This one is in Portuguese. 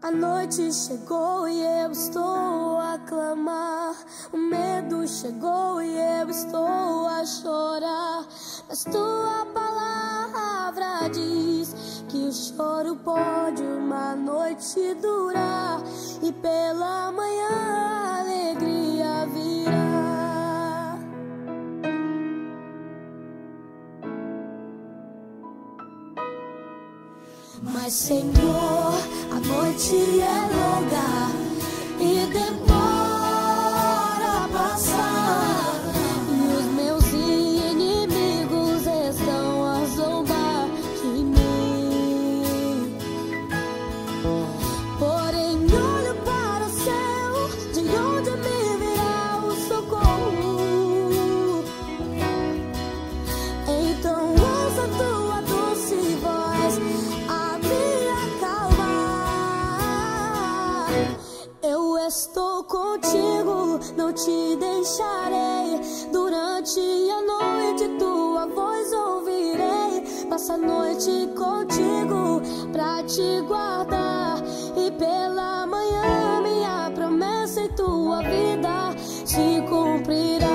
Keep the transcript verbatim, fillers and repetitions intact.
A noite chegou e eu estou a clamar. O medo chegou e eu estou a chorar. Mas tua palavra diz que o choro pode uma noite durar, e pela manhã a alegria virá. Mas Senhor, a noite é longa e demora a passar, e os meus inimigos estão a zombar de mim. Porém olho para o céu, de onde me virá o socorro. Então ouça tua doce voz a me acalmar. Eu estou contigo, não te deixarei. Durante a noite tua voz ouvirei. Passa a noite contigo pra te guardar, e pela manhã minha promessa em tua vida se cumprirá.